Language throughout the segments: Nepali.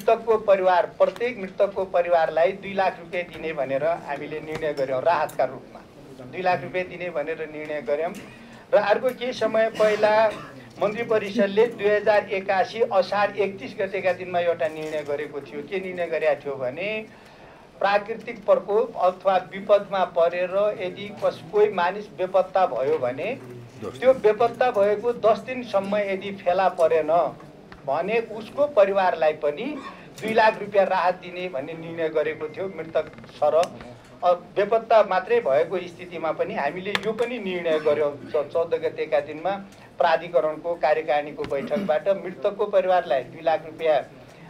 मृतकको परिवार प्रत्येक मृतकको परिवारलाई 2 लाख रुपैयाँ दिने भनेर हामीले निर्णय गर्यौं राहतका रूपमा 2 लाख रुपैयाँ दिने भनेर निर्णय गर्यौं र अर्को केही समय पहिला मन्त्री परिषदले 2081 असार 31 गतेका दिनमा एउटा निर्णय गरेको थियो के निर्णय गरेको थियो भने प्राकृतिक प्रकोप अथवा विपदमा परेर यदि कोही मानिस बेपत्ता भयो भने त्यो बेपत्ता भएको 10 दिनसम्म यदि फेला परेन भने उसको परिवारलाई पनि 2 लाख रुपैयाँ राहत दिने भन्ने निर्णय गरेको थियो मृतक सर बेपत्ता मात्रै भएको स्थितिमा पनि हामीले यो पनि निर्णय गर्यौं 14 गतेका दिनमा प्राधिकरणको कार्यकारिणीको बैठकबाट मृतकको परिवारलाई 2 लाख रुपैयाँ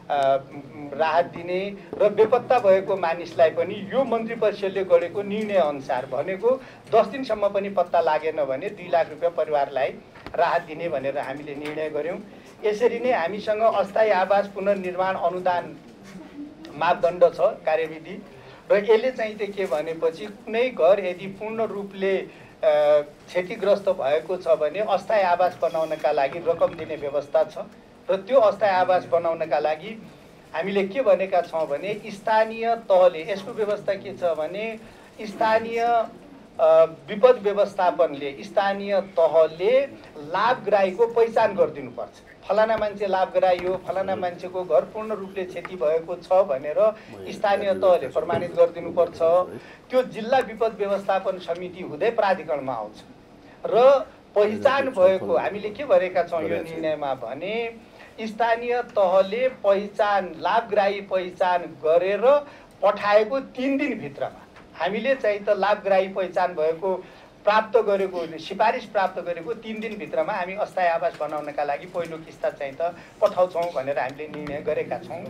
राहत दिने र बेपत्ता भएको मानिसलाई पनि यो मन्त्री परिषदले गरेको निर्णय अनुसार भनेको 10 दिनसम्म पनि पत्ता लागेन भने 2 लाख रुपैयाँ परिवारलाई राहत दिने भनेर हामीले निर्णय गर्यौं यसरी नै हामीसँग अस्थायी आवास पुनर्निर्माण अनुदान मापदण्ड छ कार्यविधि र यसले चाहिँ के भनेपछि कुनै घर यदि पूर्ण रूपले क्षतिग्रस्त भएको छ भने अस्थायी आवास बनाउनका लागि रकम दिने व्यवस्था छ र त्यो अस्थायी आवास बनाउनका लागि हामीले के भनेका छौं भने स्थानीय तहले यसको व्यवस्था के छ भने स्थानीय विपद व्यवस्थापनले स्थानीय तहले लाभग्राहीको पहिचान गरिदिनु पर्छ फलाना मान्छे लाभग्राही हो फलाना मान्छेको घर पूर्ण रूपले क्षति भएको छ भनेर स्थानीय तहले प्रमाणित गरिदिनु पर्छ त्यो जिल्ला विपद व्यवस्थापन समिति हुँदै प्राधिकरणमा आउँछ र पहिचान भएको हामीले के भनेका छौं यो निर्णयमा भने स्थानीय तहले पहिचान लाभग्राही पहिचान गरेर पठाएको 3 दिन भित्रमा हामीले चाहिँ त लाभग्राही पहिचान भएको प्राप्त गरेको सिफारिस प्राप्त गरेको 3 दिन भित्रमा हामी अस्थायी आवास बनाउनका लागि पहिलो किस्ता चाहिँ त पठाउँछौं भनेर हामीले निर्णय गरेका छौं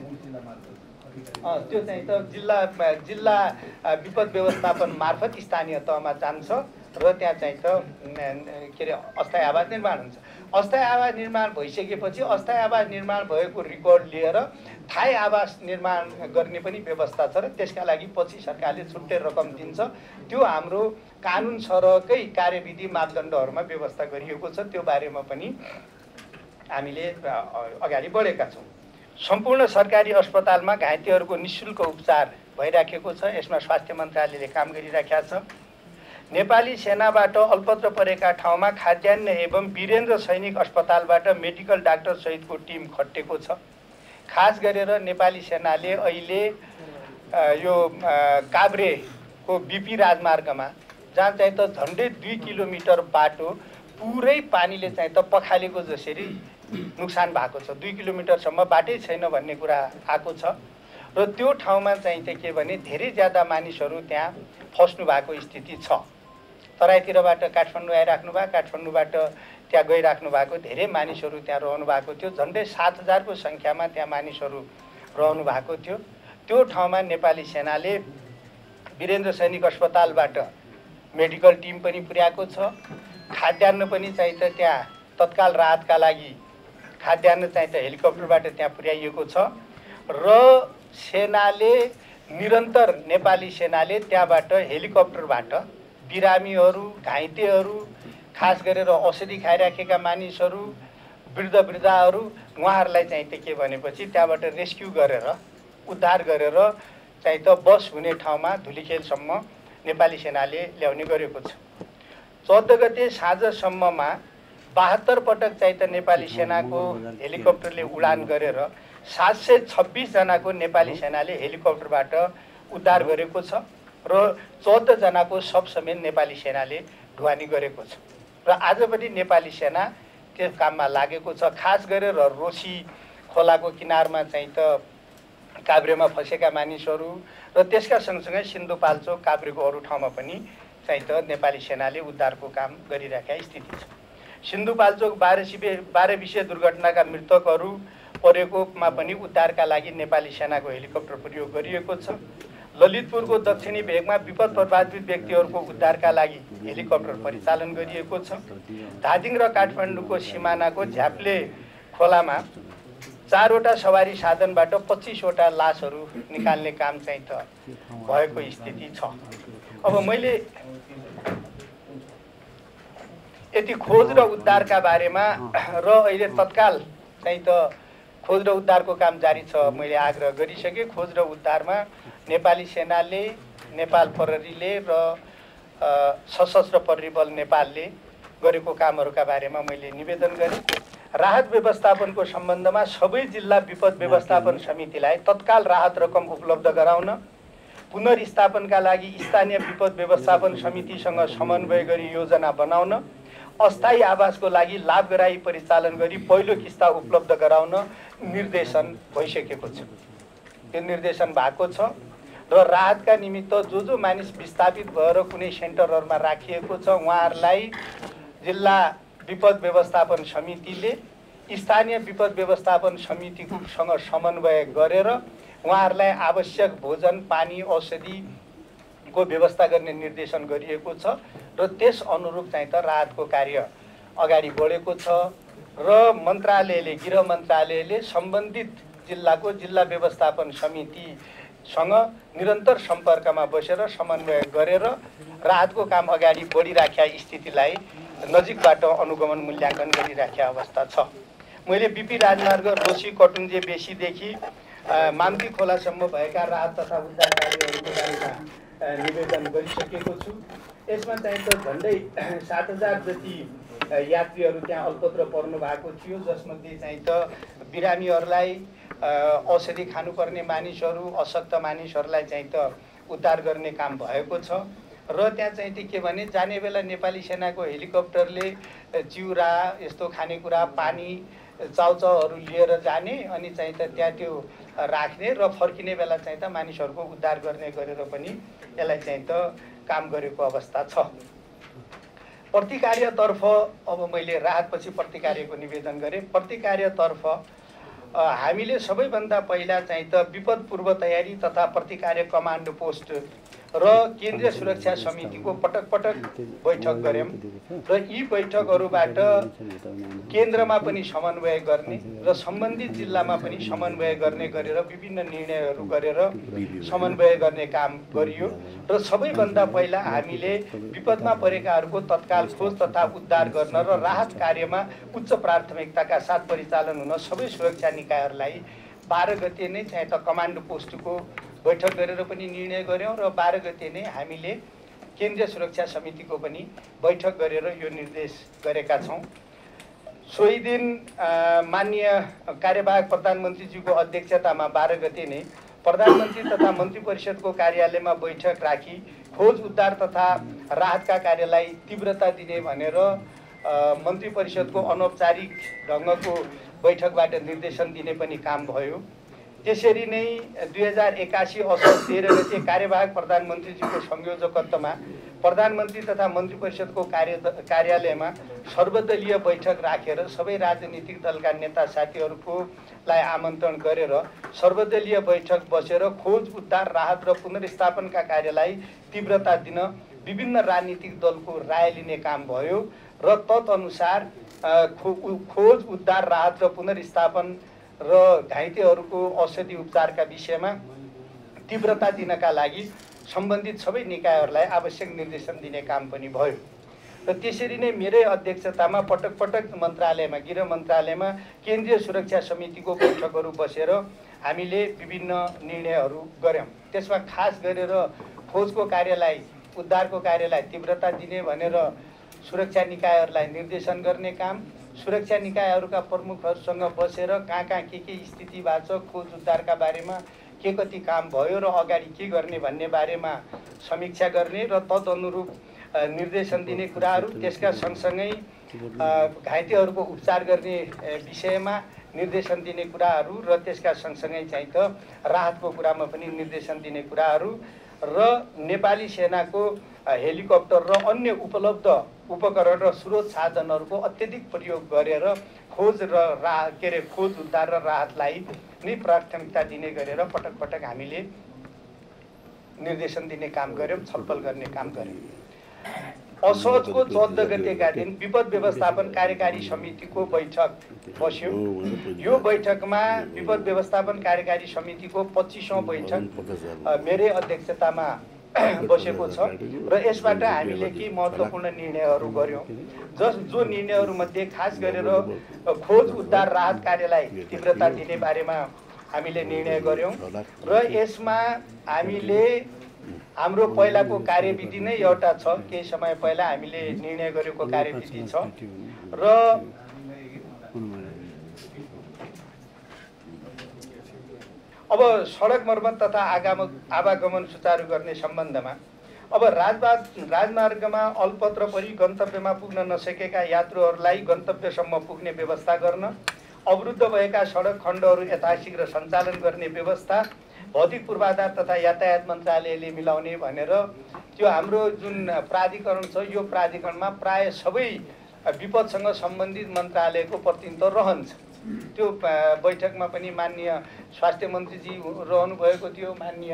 त्यो चाहिँ त जिल्ला विपद व्यवस्थापन मार्फत स्थानीय तहमा जान्छ र त्यहाँ चाहिँ त के रे अस्थायी आवास निर्माण हुन्छ अस्थायी आवास निर्माण भइसकेपछि अस्थायी आवास निर्माण भएको रिकर्ड लिएर थाई आवास निर्माण गर्ने पनि व्यवस्था छ र त्यसका लागि पछि सरकारले छुट्टै रकम दिन्छ त्यो हाम्रो कानुन सरकै कार्यविधि मापदण्डहरुमा व्यवस्था गरिएको छ त्यो बारेमा पनि हामीले अगाडि बढेका छौं सम्पूर्ण सरकारी अस्पतालमा घाइतेहरुको निशुल्क उपचार भइराखेको छ यसमा स्वास्थ्य मन्त्रालयले काम गरिराखेको छ नेपाली सेनाबाट अल्पत्र परेका ठाउँमा खाद्यान्न एवं वीरेन्द्र सैनिक अस्पतालबाट मेडिकल डाक्टर सहितको टिम खटेको छ खास गरेर नेपाली सेनाले अहिले यो काभ्रेको बीपी राजमार्गमा जहाँ चाहिँ त झन्डै 2 किलोमिटर बाटो पुरै पानीले चाहिँ त पखालेको जसरी नुक्सान भएको छ 2 किलोमिटरसम्म बाटै छैन भन्ने कुरा आएको छ र त्यो ठाउँमा चाहिँ त के भने धेरै ज्यादा मानिसहरू त्यहाँ फस्नु भएको स्थिति छ तराईतिरबाट काठमाडौँ आइराख्नु भएको काठमाडौँबाट त्यहाँ गइराख्नु भएको धेरै मानिसहरू त्यहाँ रहनु भएको थियो झन्डै 7000 को संख्यामा त्यहाँ मानिसहरू रहनु भएको थियो त्यो ठाउँमा नेपाली सेनाले वीरेन्द्र सैनिक अस्पतालबाट मेडिकल टिम पनि पुर्याएको छ खाद्यान्न पनि चाहिँ त त्यहाँ तत्काल राहतका लागि खाद्यान्न चाहिँ त हेलिकप्टरबाट त्यहाँ पुर्याइएको छ र सेनाले निरन्तर नेपाली सेनाले त्यहाँबाट हेलिकप्टरबाट बिरामीहरू घाइतेहरू खास गरेर औषधि खाइराखेका मानिसहरू वृद्धहरू उहाँहरूलाई चाहिँ त के भनेपछि त्यहाँबाट रेस्क्यु गरेर उद्धार गरेर चाहिँ त बस हुने ठाउँमा धुलीखेलसम्म नेपाली सेनाले ल्याउने गरेको छ 14 गते साँझसम्ममा 72 पटक चाहिँ त नेपाली सेनाको हेलिकप्टरले उडान गरेर 726 जनाको नेपाली सेनाले हेलिकप्टरबाट उद्धार गरेको छ र 14 जनाको शव समेत नेपाली सेनाले ढुवानी गरेको छ र आज पनि नेपाली सेना त्यस काममा लागेको छ खास गरेर रोसी खोलाको किनारमा चाहिँ त काभ्रेमा फसेका मानिसहरू र त्यसका सँगसँगै सिन्धुपाल्चोक काभ्रेको अरू ठाउँमा पनि चाहिँ त नेपाली सेनाले उद्धारको काम गरिरहेका स्थिति छ सिन्धुपाल्चोक 12 विषय दुर्घटनाका मृतकहरू परेकोमा पनि उद्धारका लागि नेपाली सेनाको हेलिकप्टर प्रयोग गरिएको छ ललितपुरको दक्षिणी भेगमा विपद प्रभावित व्यक्तिहरूको उद्धारका लागि हेलिकप्टर परिचालन गरिएको छ धादिङ र काठमाडौँको सिमानाको झ्याप्ले खोलामा 4 वटा सवारी साधनबाट 25 वटा लासहरू निकाल्ने काम चाहिँ त भएको स्थिति छ अब मैले यति खोज र उद्धारका बारेमा र अहिले तत्काल चाहिँ त खोज र उद्धारको काम जारी छ। मैले आग्रह गरिसकेँ। खोज र उद्धारमा नेपाली सेनाले, नेपाल प्रहरीले र सशस्त्र प्रहरी बल नेपालले गरेको कामहरूका बारेमा मैले निवेदन गरेँ। राहत व्यवस्थापनको सम्बन्धमा सबै जिल्ला विपद व्यवस्थापन समितिलाई तत्काल राहत रकम उपलब्ध गराउन, पुनर्स्थापनका लागि स्थानीय विपद व्यवस्थापन समितिसँग समन्वय गरी योजना बनाउन, अस्थायी आवासको लागि लाभग्राही परिचालन गरी पहिलो किस्ता उपलब्ध गराउन निर्देशन भइसकेको छ। त्यो निर्देशन भएको छ र राहतका निमित्त जो मानिस विस्थापित भएर कुनै सेन्टरहरूमा राखिएको छ उहाँहरूलाई जिल्ला विपद व्यवस्थापन समितिले स्थानीय विपद व्यवस्थापन समितिसँग समन्वय गरेर उहाँहरूलाई आवश्यक भोजन, पानी, औषधिको व्यवस्था गर्ने निर्देशन गरिएको छ र त्यस अनुरूप चाहिँ त राहतको कार्य अगाडि बढेको छ र मन्त्रालयले, गृह मन्त्रालयले सम्बन्धित जिल्लाको जिल्ला व्यवस्थापन समितिसँग निरन्तर सम्पर्कमा बसेर समन्वय गरेर राहतको काम अगाडि बढिराखेका स्थितिलाई नजिकबाट अनुगमन मूल्याङ्कन गरिराखेका अवस्था छ। मैले बिपी राजमार्ग रोसी कटुङ्जे बेसीदेखि माम्ती खोलासम्म भएका राहत तथा उद्धार कार्यहरूको बारेमा निवेदन गरिसकेको छु। यसमा चाहिँ त झन्डै 7000 जति यात्रीहरू त्यहाँ अल्पत्र पर्नु भएको थियो, जसमध्ये चाहिँ त बिरामीहरूलाई, औषधि खानुपर्ने मानिसहरू, अशक्त मानिसहरूलाई चाहिँ त उद्धार गर्ने काम भएको छ र त्यहाँ चाहिँ के भने जाने बेला नेपाली सेनाको हेलिकप्टरले चिउरा, यस्तो खानेकुरा, पानी, चाउचाउहरू लिएर जाने अनि चाहिँ त त्यहाँ त्यो राख्ने र फर्किने बेला चाहिँ त मानिसहरूको उद्धार गर्ने गरेर पनि यसलाई चाहिँ त काम गरेको अवस्था छ। प्रतिकार्यतर्फ अब मैले राहतपछि प्रतिकार्यको निवेदन गरेँ। प्रतिकार्यतर्फ हामीले सबैभन्दा पहिला चाहिँ त विपद पूर्व तयारी तथा प्रतिकार्य कमान्डो पोस्ट र केन्द्रीय सुरक्षा समितिको पटक पटक बैठक गऱ्यौँ र यी बैठकहरूबाट केन्द्रमा पनि समन्वय गर्ने र सम्बन्धित जिल्लामा पनि समन्वय गर्ने गरेर विभिन्न निर्णयहरू गरेर समन्वय गर्ने काम गरियो र सबैभन्दा पहिला हामीले विपदमा परेकाहरूको तत्काल खोज तथा उद्धार गर्न र राहत कार्यमा उच्च प्राथमिकताका साथ परिचालन हुन सबै सुरक्षा निकायहरूलाई 12 गते नै चाहिँ त कमान्डो पोस्टको बैठक गरेर पनि निर्णय गऱ्यौँ र 12 गते नै हामीले केन्द्रीय सुरक्षा समितिको पनि बैठक गरेर यो निर्देश गरेका छौँ। सोही दिन माननीय कार्यवाहक प्रधानमन्त्रीज्यूको अध्यक्षतामा 12 गते नै प्रधानमन्त्री तथा मन्त्री परिषदको कार्यालयमा बैठक राखी खोज उद्धार तथा राहतका कार्यलाई तीव्रता दिने भनेर मन्त्री परिषदको अनौपचारिक ढङ्गको बैठकबाट निर्देशन दिने पनि काम भयो। त्यसरी नै 2081 असोज 13 गते कार्यवाहक प्रधानमन्त्रीज्यूको संयोजकत्वमा प्रधानमन्त्री तथा मन्त्री परिषदको कार्यालयमा सर्वदलीय बैठक राखेर सबै राजनीतिक दलका नेता साथीहरूलाई आमन्त्रण गरेर सर्वदलीय बैठक बसेर खोज उद्धार राहत र पुनर्स्थापनका कार्यलाई तीव्रता दिन विभिन्न राजनीतिक दलको राय लिने काम भयो र तदनुसार खोज उद्धार राहत र पुनर्स्थापन र घाइतेहरूको औषधि उपचारका विषयमा तीव्रता दिनका लागि सम्बन्धित सबै निकायहरूलाई आवश्यक निर्देशन दिने काम पनि भयो र त्यसरी नै मेरै अध्यक्षतामा पटक पटक मन्त्रालयमा, गृह मन्त्रालयमा केन्द्रीय सुरक्षा समितिको बैठकहरू बसेर हामीले विभिन्न निर्णयहरू गऱ्यौँ। त्यसमा खास गरेर खोजको कार्यलाई, उद्धारको कार्यलाई तीव्रता दिने भनेर सुरक्षा निकायहरूलाई निर्देशन गर्ने काम, सुरक्षा निकायहरूका प्रमुखहरूसँग बसेर कहाँ के स्थिति भएको छ, खोज उद्धारका बारेमा के कति काम भयो र अगाडि के गर्ने भन्ने बारेमा समीक्षा गर्ने र तदनुरूप निर्देशन दिने कुराहरू, त्यसका सँगसँगै घाइतेहरूको उपचार गर्ने विषयमा निर्देशन दिने कुराहरू र त्यसका सँगसँगै चाहिँ त राहतको कुरामा पनि निर्देशन दिने कुराहरू र नेपाली सेनाको हेलिकप्टर र अन्य उपलब्ध उपकरण र स्रोत साधनहरूको अत्यधिक प्रयोग गरेर खोज र खोज उद्धार र राहतलाई नै प्राथमिकता दिने गरेर पटक पटक हामीले निर्देशन दिने काम गऱ्यौँ, छलफल गर्ने काम गऱ्यौँ। असोजको 14 गतेका दिन विपद व्यवस्थापन कार्यकारी समितिको बैठक बस्यो। यो बैठकमा विपद व्यवस्थापन कार्यकारी समितिको 25औं बैठक मेरै अध्यक्षतामा बसेको छ र यसबाट हामीले केही महत्त्वपूर्ण निर्णयहरू गर्यौँ। जो निर्णयहरूमध्ये खास गरेर खोज उद्धार राहत कार्यलाई तीव्रता दिने बारेमा हामीले निर्णय गर्यौँ र यसमा हामीले हाम्रो पहिलाको कार्यविधि नै एउटा छ, केही समय पहिला हामीले निर्णय गरेको कार्यविधि छ र अब सडक मर्मत तथा आवागमन सुचारू गर्ने सम्बन्धमा अब राजमार्गमा अल्पत्र परि गन्तव्यमा पुग्न नसकेका यात्रुहरूलाई गन्तव्यसम्म पुग्ने व्यवस्था गर्न, अवरुद्ध भएका सडक खण्डहरू यथाशीघ्र सञ्चालन गर्ने व्यवस्था भौतिक पूर्वाधार तथा यातायात मन्त्रालयले मिलाउने भनेर त्यो हाम्रो जुन प्राधिकरण छ यो प्राधिकरणमा प्राय सबै विपदसँग सम्बन्धित मन्त्रालयको प्रतिनिधित्व रहन्छ। त्यो बैठकमा पनि माननीय स्वास्थ्य मन्त्रीजी रहनु भएको थियो, माननीय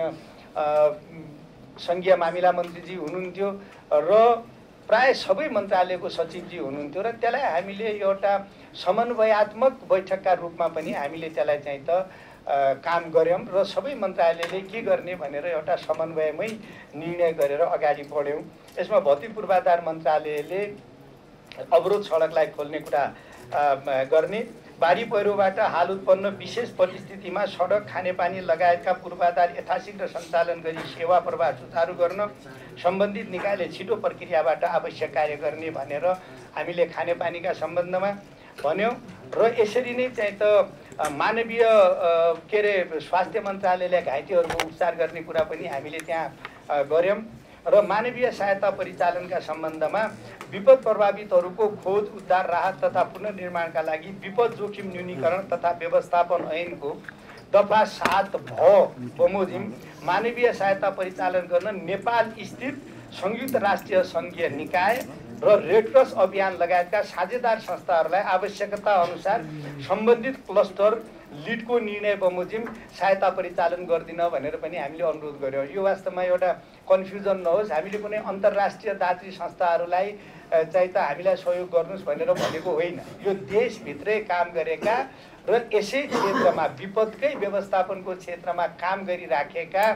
सङ्घीय मामिला मन्त्रीजी हुनुहुन्थ्यो र प्राय सबै मन्त्रालयको सचिवजी हुनुहुन्थ्यो र त्यसलाई हामीले एउटा समन्वयात्मक बैठकका रूपमा पनि हामीले त्यसलाई चाहिँ त काम गऱ्यौँ र सबै मन्त्रालयले के गर्ने भनेर एउटा समन्वयमै निर्णय गरेर अगाडि बढ्यौँ। यसमा भौतिक पूर्वाधार मन्त्रालयले अवरोध सडकलाई खोल्ने कुरा गर्ने, बाढी पहिरोबाट हाल उत्पन्न विशेष परिस्थितिमा सडक, खानेपानी लगायतका पूर्वाधार यथाशीघ्र सञ्चालन गरी सेवा प्रवाह सुचारू गर्न सम्बन्धित निकायले छिटो प्रक्रियाबाट आवश्यक कार्य गर्ने भनेर हामीले खानेपानीका सम्बन्धमा भन्यौँ र यसरी नै चाहिँ त मानवीय के अरे स्वास्थ्य मन्त्रालयले घाइतेहरूको उपचार गर्ने कुरा पनि हामीले त्यहाँ गऱ्यौँ र मानवीय सहायता परिचालनका सम्बन्धमा विपद प्रभावितहरूको खोज उद्धार राहत तथा पुनर्निर्माणका लागि विपद जोखिम न्यूनीकरण तथा व्यवस्थापन ऐनको दफा 7 बमोजिम मानवीय सहायता परिचालन गर्न नेपाल स्थित संयुक्त राष्ट्रिय सङ्घीय निकाय र रेडक्रस अभियान लगायतका साझेदार संस्थाहरूलाई आवश्यकता अनुसार सम्बन्धित क्लस्टर लिडको निर्णय बमोजिम सहायता परिचालन गर्दिन भनेर पनि हामीले अनुरोध गर्यौँ। यो वास्तवमा एउटा कन्फ्युजन नहोस्, हामीले कुनै अन्तर्राष्ट्रिय दात्री संस्थाहरूलाई चाहिँ त हामीलाई सहयोग गर्नुहोस् भनेर भनेको होइन। यो देशभित्रै काम गरेका र यसै क्षेत्रमा विपदकै व्यवस्थापनको क्षेत्रमा काम गरिराखेका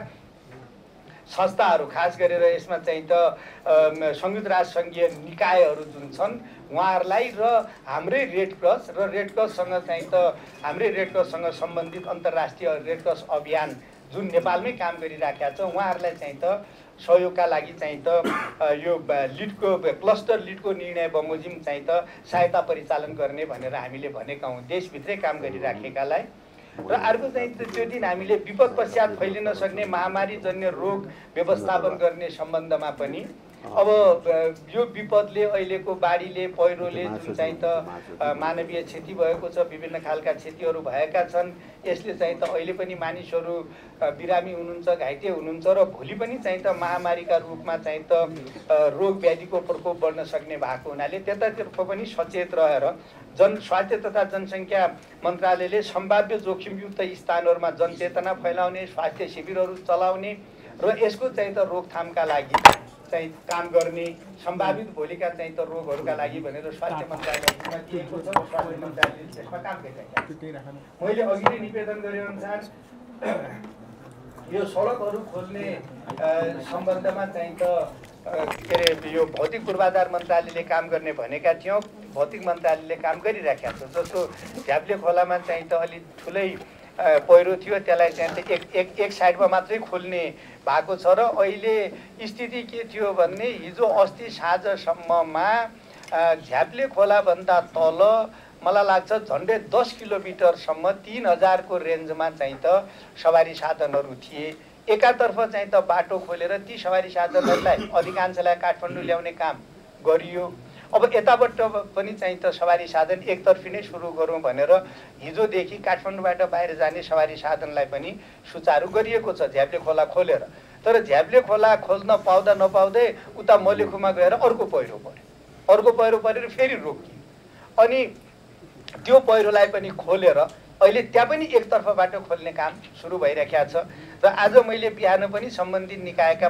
संस्थाहरू, खास गरेर यसमा चाहिँ त संयुक्त राष्ट्र सङ्घीय निकायहरू जुन छन् उहाँहरूलाई र हाम्रै रेडक्रससँग चाहिँ त हाम्रै रेडक्रससँग सम्बन्धित अन्तर्राष्ट्रिय रेडक्रस अभियान जुन नेपालमै काम गरिराखेका छ उहाँहरूलाई चाहिँ त सहयोगका लागि चाहिँ त यो क्लस्टर लिडको निर्णय बमोजिम चाहिँ त सहायता परिचालन गर्ने भनेर हामीले भनेका हौँ देशभित्रै काम गरिराखेकालाई। र अर्को चाहिँ त्यो दिन हामीले विपद पश्चात फैलिन सक्ने महामारीजन्य रोग व्यवस्थापन गर्ने सम्बन्धमा पनि अब यो विपदले अहिलेको बाढीले पहिरोले जुन चाहिँ त मानवीय क्षति भएको छ, विभिन्न खालका क्षतिहरू भएका छन्, यसले चाहिँ त अहिले पनि मानिसहरू बिरामी हुनुहुन्छ, घाइते हुनुहुन्छ र भोलि पनि चाहिँ त महामारीका रूपमा चाहिँ त रोग व्याधिको प्रकोप बढ्न सक्ने भएको हुनाले त्यतातर्फ पनि सचेत रहेर स्वास्थ्य तथा जनसङ्ख्या मन्त्रालयले सम्भाव्य जोखिमयुक्त स्थानहरूमा जनचेतना फैलाउने, स्वास्थ्य शिविरहरू चलाउने र यसको चाहिँ त रोकथामका लागि चाहिँ काम गर्ने, सम्भावित भोलिका चाहिँ त रोगहरूका लागि भनेर स्वास्थ्य मन्त्रालयमा दिएको छ र स्वास्थ्य मन्त्रालयले त्यसमा काम गरिरहेको छ। मैले अघि नै निवेदन गरेअनुसार यो सडकहरू खोल्ने सम्बन्धमा चाहिँ त के अरे यो भौतिक पूर्वाधार मन्त्रालयले काम गर्ने भनेका थियौँ, भौतिक मन्त्रालयले काम गरिराखेको छ। जस्तो झ्याप्ले खोलामा चाहिँ त अलि ठुलै पहिरो थियो, त्यसलाई चाहिँ त एक साइडमा मात्रै खोल्ने भएको छ र अहिले स्थिति के थियो भने हिजो अस्ति साँझसम्ममा झ्याप्ले खोलाभन्दा तल मलाई लाग्छ झन्डै 10 किलोमिटरसम्म 3000 को रेन्जमा चाहिँ त सवारी साधनहरू थिए। एकातर्फ चाहिँ त बाटो खोलेर ती सवारी साधनहरूलाई अधिकांशलाई काठमाडौँ ल्याउने काम गरियो। अब यताबाट पनि चाहिँ त सवारी साधन एकतर्फी नै सुरु गरौँ भनेर हिजोदेखि काठमाडौँबाट बाहिर जाने सवारी साधनलाई पनि सुचारू गरिएको छ झ्याप्ले खोला खोलेर। तर झ्याप्ले खोला खोल्न पाउँदा नपाउँदै उता मलेखुमा गएर अर्को पहिरो परेर फेरि रोकियो। अनि त्यो पहिरोलाई पनि खोलेर अहिले त्यहाँ पनि एकतर्फ बाटो खोल्ने काम सुरु भइरहेको छ। र आज मैले बिहान पनि सम्बन्धित निकायका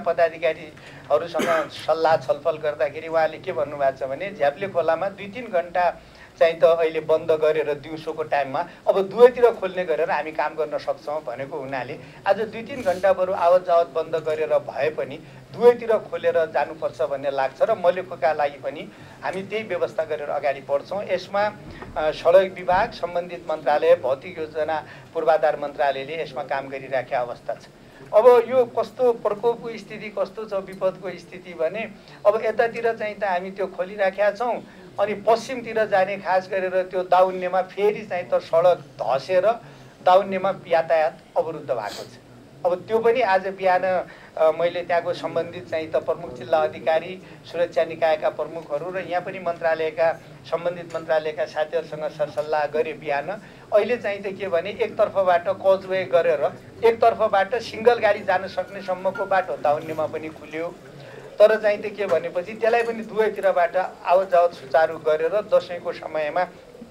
पदाधिकारीहरूसँग सल्लाह छलफल गर्दाखेरि उहाँले के भन्नुभएको छ भने झ्याप्ले खोलामा 2-3 घण्टा चाहिँ त अहिले बन्द गरेर दिउँसोको टाइममा अब दुवैतिर खोल्ने गरेर हामी काम गर्न सक्छौँ भनेको हुनाले आज 2-3 घन्टा बरु आवत जावत बन्द गरेर भए पनि दुवैतिर खोलेर जानुपर्छ भन्ने लाग्छ र मलेखुका लागि पनि हामी त्यही व्यवस्था गरेर अगाडि बढ्छौँ। यसमा सडक विभाग, सम्बन्धित मन्त्रालय, भौतिक योजना पूर्वाधार मन्त्रालयले यसमा काम गरिराखेको अवस्था छ। अब यो कस्तो प्रकोपको स्थिति कस्तो छ, विपदको स्थिति भने अब यतातिर चाहिँ त हामी त्यो खोलिराखेका छौँ, अनि पश्चिमतिर जाने खास गरेर त्यो दाउन्नेमा फेरि चाहिँ त सडक धसेर दाउन्नेमा यातायात अवरुद्ध भएको छ। अब त्यो पनि आज बिहान मैले त्यहाँको सम्बन्धित चाहिँ त प्रमुख जिल्ला अधिकारी, सुरक्षा निकायका प्रमुखहरू र यहाँ पनि मन्त्रालयका सम्बन्धित मन्त्रालयका साथीहरूसँग सरसल्लाह गरे बिहान। अहिले चाहिँ त के भने एकतर्फबाट कजवे गरेर एकतर्फबाट सिङ्गल गाडी जान सक्ने सम्मको बाटो दाउन्नेमा पनि खुल्यो। तर चाहिँ त के भनेपछि त्यसलाई पनि दुवैतिरबाट आवत जावत सुचारू गरेर दसैँको समयमा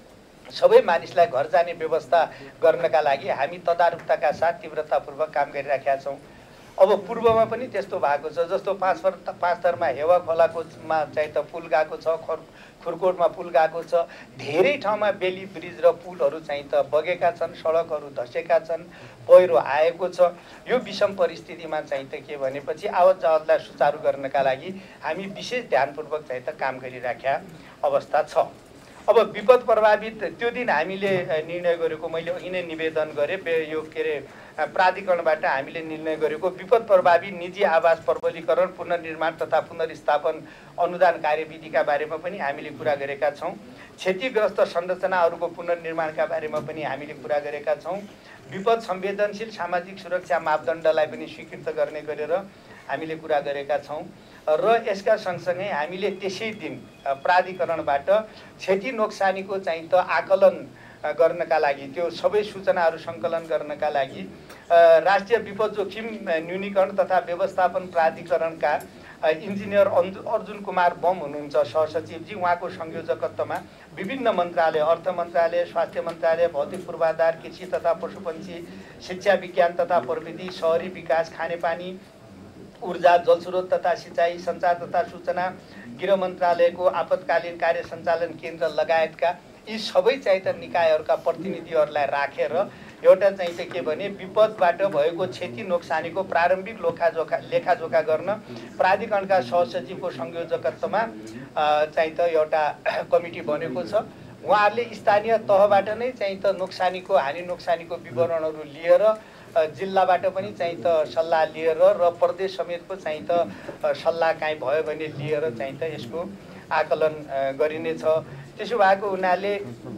सबै मानिसलाई घर जाने व्यवस्था गर्नका लागि हामी तदारुकताका साथ तीव्रतापूर्वक काम गरिराखेका छौँ। अब पूर्वमा पनि त्यस्तो भएको छ, जस्तो पाँचथरमा हेवा खोलाकोमा चाहिँ त पुल गएको छ, खुरकोटमा पुल गएको छ, धेरै ठाउँमा बेली ब्रिज र पुलहरू चाहिँ त बगेका छन्, सडकहरू धसेका छन्, पहिरो आएको छ। यो विषम परिस्थितिमा चाहिँ त के भनेपछि आवत जावतलाई सुचारू गर्नका लागि हामी विशेष ध्यानपूर्वक चाहिँ त काम गरिराखेका अवस्था छ। अब विपद प्रभावित त्यो दिन हामीले निर्णय गरेको, मैले अघि नै निवेदन गरेँ, यो के अरे प्राधिकरणबाट हामीले निर्णय गरेको विपद प्रभावित निजी आवास प्रबलीकरण, पुनर्निर्माण तथा पुनर्स्थापन अनुदान कार्यविधिका बारेमा पनि हामीले कुरा गरेका छौँ। क्षतिग्रस्त संरचनाहरूको पुनर्निर्माणका बारेमा पनि हामीले कुरा गरेका छौँ। विपद संवेदनशील सामाजिक सुरक्षा मापदण्डलाई पनि स्वीकृत गर्ने गरेर हामीले कुरा गरेका छौँ। र यसका सँगसँगै हामीले त्यसै दिन प्राधिकरणबाट क्षति नोक्सानीको चाहिँ त आकलन गर्नका लागि, त्यो सबै सूचनाहरू सङ्कलन गर्नका लागि राष्ट्रिय विपद जोखिम न्यूनीकरण तथा व्यवस्थापन प्राधिकरणका इन्जिनियर अर्जुन कुमार बम हुनुहुन्छ सहसचिवजी, उहाँको संयोजकत्वमा विभिन्न मन्त्रालय, अर्थ मन्त्रालय, स्वास्थ्य मन्त्रालय, भौतिक पूर्वाधार, कृषि तथा पशुपन्छी, शिक्षा विज्ञान तथा प्रविधि, शहरी विकास, खानेपानी, ऊर्जा, जलस्रोत तथा सिँचाइ, सञ्चार तथा सूचना, गृह मन्त्रालयको आपतकालीन कार्य सञ्चालन केन्द्र लगायतका यी सबै चाहिँ त निकायहरूका प्रतिनिधिहरूलाई राखेर एउटा चाहिँ त के भने विपदबाट भएको क्षति नोक्सानीको प्रारम्भिक लेखाजोखा गर्न प्राधिकरणका सहसचिवको संयोजकत्वमा चाहिँ त एउटा कमिटी बनेको छ। उहाँहरूले स्थानीय तहबाट नै चाहिँ त नोक्सानीको हानि नोक्सानीको विवरणहरू लिएर, जिल्लाबाट पनि चाहिँ त सल्लाह लिएर र प्रदेश समेतको चाहिँ त सल्लाह काहीँ भयो भने लिएर चाहिँ त यसको आकलन गरिनेछ। त्यसो भएको हुनाले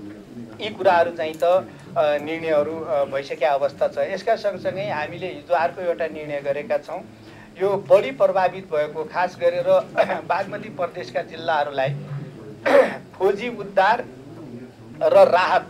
यी कुराहरू चाहिँ त निर्णयहरू भइसकेका अवस्था छ। यसका सँगसँगै हामीले हिजो अर्को एउटा निर्णय गरेका छौँ। यो बढी प्रभावित भएको खास गरेर बागमती प्रदेशका जिल्लाहरूलाई खोजी उद्धार र राहत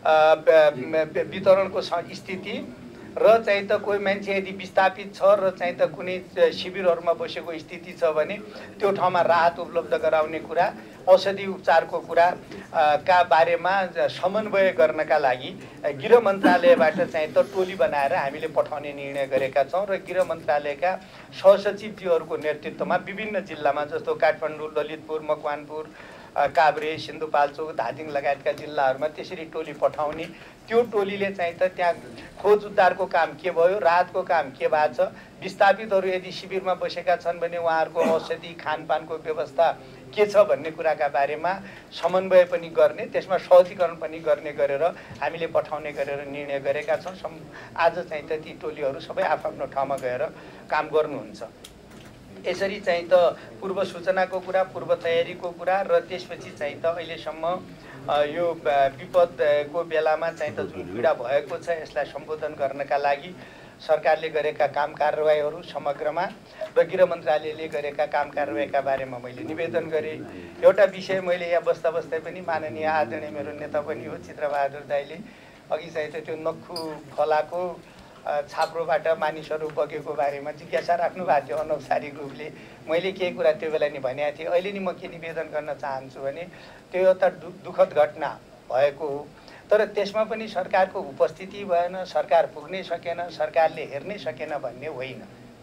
वितरणको स्थिति र चाहिँ त कोही मान्छे यदि विस्थापित छ र चाहिँ त कुनै शिविरहरूमा बसेको स्थिति छ भने त्यो ठाउँमा राहत उपलब्ध गराउने कुरा, औषधि उपचारको कुरा का बारेमा समन्वय गर्नका लागि गृह मन्त्रालयबाट चाहिँ त टोली बनाएर हामीले पठाउने निर्णय गरेका छौँ र गृह मन्त्रालयका सहसचिवज्यूहरूको नेतृत्वमा विभिन्न जिल्लामा जस्तो काठमाडौँ, ललितपुर, मकवानपुर, काभ्रे, सिन्धुपाल्चोक, धादिङ लगायतका जिल्लाहरूमा त्यसरी टोली पठाउने। त्यो टोलीले चाहिँ त त्यहाँ खोज उद्धारको काम के भयो, राहतको काम के भएको छ, विस्थापितहरू यदि शिविरमा बसेका छन् भने उहाँहरूको औषधि खानपानको व्यवस्था के छ भन्ने कुराका बारेमा समन्वय पनि गर्ने, त्यसमा सहजीकरण पनि गर्ने गरेर हामीले पठाउने गरेर निर्णय गरेका छौँ। आज चाहिँ त ती टोलीहरू सबै आफ्नो ठाउँमा गएर काम गर्नुहुन्छ। यसरी चाहिँ त पूर्व सूचनाको कुरा, पूर्व तयारीको कुरा र त्यसपछि चाहिँ त अहिलेसम्म यो विपदको बेलामा चाहिँ त जुन पीडा भएको छ यसलाई सम्बोधन गर्नका लागि सरकारले गरेका काम कारबाहीहरू समग्रमा र गृह मन्त्रालयले गरेका काम कारबाहीका बारेमा मैले निवेदन गरेँ। एउटा विषय मैले यहाँ बस्दा बस्दै पनि माननीय आदरणीय मेरो नेता पनि हो चित्रबहादुर दाइले अघि चाहिँ त त्यो नक्खु खोलाको छाप्रोबाट मानिसहरू बगेको बारेमा जिज्ञासा राख्नु भएको थियो अनौपचारिक रूपले। मैले केही कुरा त्यो बेला नि भनेको थिएँ। अहिले नि म के निवेदन गर्न चाहन्छु भने त्यो एउटा दुःखद घटना भएको हो, तर त्यसमा पनि सरकारको उपस्थिति भएन, सरकार पुग्नै सकेन, सरकारले हेर्नै सकेन भन्ने होइन।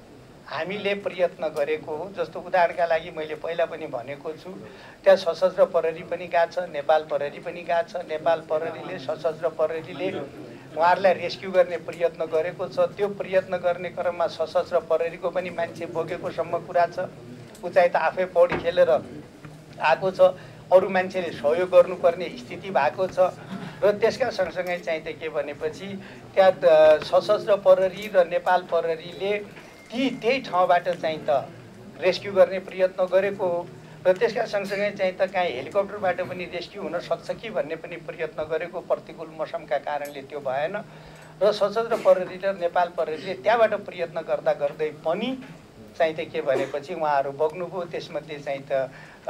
हामीले प्रयत्न गरेको हो। जस्तो उदाहरणका लागि मैले पहिला पनि भनेको छु, त्यहाँ सशस्त्र प्रहरी पनि गएको छ, नेपाल प्रहरी पनि गएको छ। नेपाल प्रहरीले सशस्त्र प्रहरीले उहाँहरूलाई रेस्क्यु गर्ने प्रयत्न गरेको छ। त्यो प्रयत्न गर्ने क्रममा सशस्त्र प्रहरीको पनि मान्छे बोकेकोसम्म कुरा छ। ऊ चाहिँ त आफै पौडी खेलेर आएको छ, अरू मान्छेले सहयोग गर्नुपर्ने स्थिति भएको छ। र त्यसका सँगसँगै चाहिँ त के भनेपछि त्यहाँ सशस्त्र प्रहरी र नेपाल प्रहरीले त्यही ठाउँबाट चाहिँ त रेस्क्यु गर्ने प्रयत्न गरेको हो। र त्यसका सँगसँगै चाहिँ त काहीँ हेलिकप्टरबाट पनि रेस्क्यु हुन सक्छ कि भन्ने पनि प्रयत्न गरेको, प्रतिकूल मौसमका कारणले त्यो भएन। र सशस्त्र प्रहरी र नेपाल प्रहरीले त्यहाँबाट प्रयत्न गर्दा गर्दै पनि चाहिँ त के भनेपछि उहाँहरू बग्नुभयो। त्यसमध्ये चाहिँ त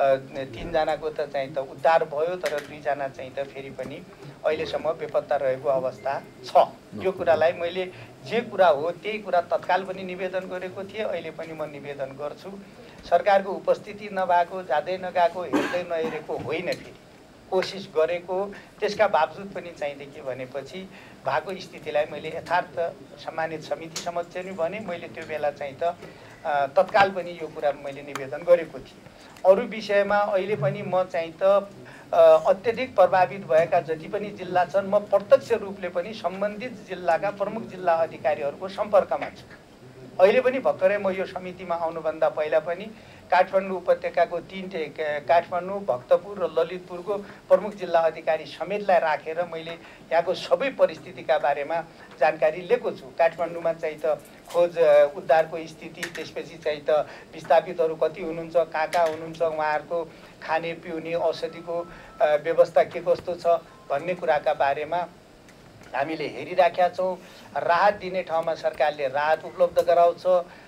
3 जनाको त चाहिँ त उद्धार भयो, तर 2 जना चाहिँ त फेरि पनि अहिलेसम्म बेपत्ता रहेको अवस्था छ। यो कुरालाई मैले जे कुरा हो त्यही कुरा तत्काल पनि निवेदन गरेको थिएँ, अहिले पनि म निवेदन गर्छु। सरकारको उपस्थिति नभएको, जाँदै नगएको, हेर्दै नहेरेको होइन, फेरि कोसिस गरेको। त्यसका बावजुद पनि चाहिँ के भनेपछि भएको स्थितिलाई मैले यथार्थ सम्मानित समिति समक्ष नि भने, मैले त्यो बेला चाहिँ त तत्काल पनि यो कुरा मैले निवेदन गरेको थिएँ। अरू विषयमा अहिले पनि म चाहिँ त अत्यधिक प्रभावित भएका जति पनि जिल्ला छन्, म प्रत्यक्ष रूपले पनि सम्बन्धित जिल्लाका प्रमुख जिल्ला अधिकारीहरूको सम्पर्कमा छु। अहिले पनि भर्खरै म यो समितिमा आउनुभन्दा पहिला पनि काठमाडौँ उपत्यकाको 3 काठमाडौँ, भक्तपुर र ललितपुरको प्रमुख जिल्ला अधिकारी समेतलाई राखेर मैले यहाँको सबै परिस्थितिका बारेमा जानकारी लिएको छु। काठमाडौँमा चाहिँ त खोज उद्धारको स्थिति, त्यसपछि चाहिँ त विस्थापितहरू कति हुनुहुन्छ, कहाँ हुनुहुन्छ, उहाँहरूको खाने पिउने औषधिको व्यवस्था के कस्तो छ भन्ने कुराका बारेमा हामीले हेरिराखेका छौँ। राहत दिने ठाउँमा सरकारले राहत उपलब्ध गराउँछ।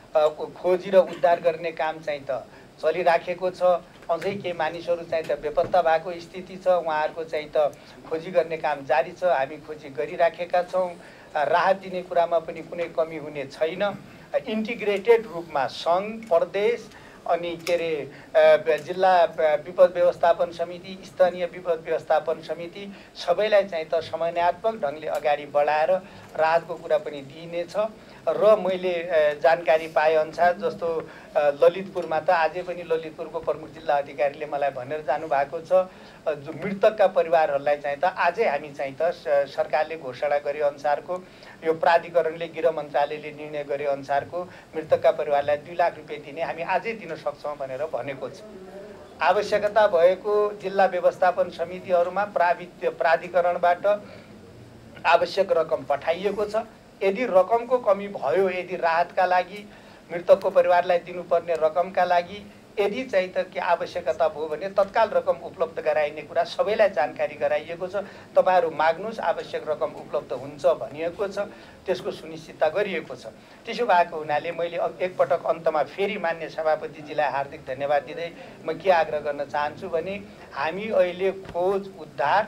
खोजी र उद्धार गर्ने काम चाहिँ त चलिराखेको छ। अझै केही मानिसहरू चाहिँ त बेपत्ता भएको स्थिति छ, उहाँहरूको चाहिँ त खोजी गर्ने काम जारी छ। हामी खोजी गरिराखेका छौँ। राहत दिने कुरामा पनि कुनै कमी हुने छैन। इन्टिग्रेटेड रूपमा सङ्घ, प्रदेश अनि के अरे जिल्ला विपद व्यवस्थापन समिति, स्थानीय विपद व्यवस्थापन समिति सबैलाई चाहिँ त समन्वयात्मक ढङ्गले अगाडि बढाएर राहतको कुरा पनि दिइनेछ। र मैले जानकारी पाएअनुसार जस्तो ललितपुरमा त आजै पनि ललितपुरको प्रमुख जिल्ला अधिकारीले मलाई भनेर जानुभएको छ, जो मृतकका परिवारहरूलाई चाहिँ त आजै हामी चाहिँ त सरकारले घोषणा गरे अनुसारको, यो प्राधिकरणले गृह मन्त्रालयले निर्णय गरे अनुसारको मृतकका परिवारलाई 2 लाख रुपियाँ दिने हामी आजै दिन सक्छौँ भनेर भनेको छ। आवश्यकता भएको जिल्ला व्यवस्थापन समितिहरूमा प्राधिकरणबाट आवश्यक रकम पठाइएको छ। यदि रकमको कमी भयो, यदि राहतका लागि मृतकको परिवारलाई दिनुपर्ने रकमका लागि यदि चाहिँ त के आवश्यकता भयो भने तत्काल रकम उपलब्ध गराइने कुरा सबैलाई जानकारी गराइएको छ। तपाईहरु माग्नुस्, आवश्यक रकम उपलब्ध हुन्छ भनिएको छ, त्यसको सुनिश्चितता गरिएको छ। त्यसो भएको हुनाले मैले एकपटक अन्तमा फेरि मान्य सभापतिजीलाई हार्दिक धन्यवाद दिँदै म के आग्रह गर्न चाहन्छु भने हामी अहिले खोज उद्धार,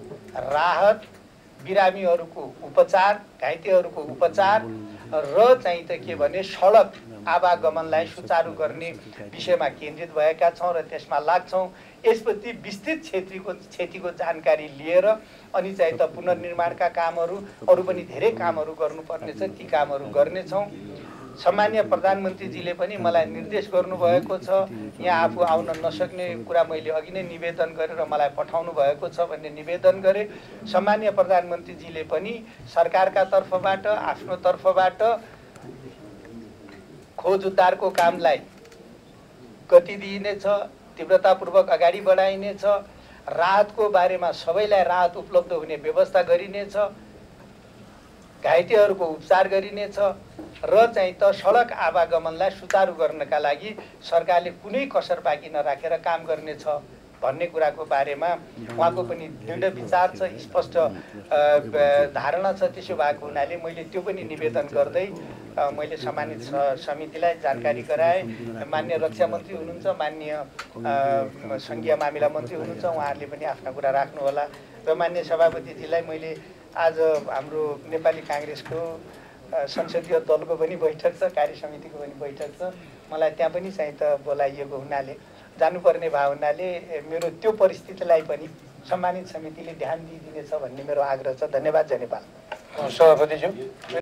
राहत, बिरामीहरूको उपचार, घाइतेहरूको उपचार र चाहिँ त के भने सडक आवागमनलाई सुचारू गर्ने विषयमा केन्द्रित भएका छौँ र त्यसमा लाग्छौँ। यसपछि विस्तृत क्षतिको जानकारी लिएर अनि चाहिँ त पुनर्निर्माणका कामहरू, अरू पनि धेरै कामहरू गर्नुपर्ने छ, ती कामहरू गर्नेछौँ। सम्माननीय प्रधानमन्त्रीजीले पनि मलाई निर्देश गर्नुभएको छ, यहाँ आफू आउन नसक्ने कुरा मैले अघि नै निवेदन गरेर मलाई पठाउनु भएको छ भन्ने निवेदन गरे। सम्माननीय प्रधानमन्त्रीजीले पनि सरकारका तर्फबाट, आफ्नो तर्फबाट खोज उद्धारको कामलाई गति दिइनेछ, तीव्रतापूर्वक अगाडि बढाइनेछ, राहतको बारेमा सबैलाई राहत उपलब्ध हुने व्यवस्था गरिनेछ, घाइतेहरूको उपचार गरिनेछ र चाहिँ त सडक आवागमनलाई सुचारू गर्नका लागि सरकारले कुनै कसर बाँकी नराखेर काम गर्नेछ भन्ने कुराको बारेमा उहाँको पनि दृढ विचार छ, स्पष्ट धारणा छ। त्यसो भएको हुनाले मैले त्यो पनि निवेदन गर्दै मैले सम्मानित समितिलाई जानकारी गराएँ। माननीय रक्षा मन्त्री हुनुहुन्छ, माननीय सङ्घीय मामिला मन्त्री हुनुहुन्छ, उहाँहरूले पनि आफ्ना कुरा राख्नुहोला। र माननीय सभापतिजीलाई मैले आज हाम्रो नेपाली काङ्ग्रेसको संसदीय दलको पनि बैठक छ, कार्य समितिको पनि बैठक छ, मलाई त्यहाँ पनि चाहिँ त बोलाइएको हुनाले, जानुपर्ने भयो हुनाले मेरो त्यो परिस्थितिलाई पनि सम्मानित समितिले ध्यान दिइदिनेछ भन्ने मेरो आग्रह छ। धन्यवाद। जय नेपाल। सभापतिज्यू।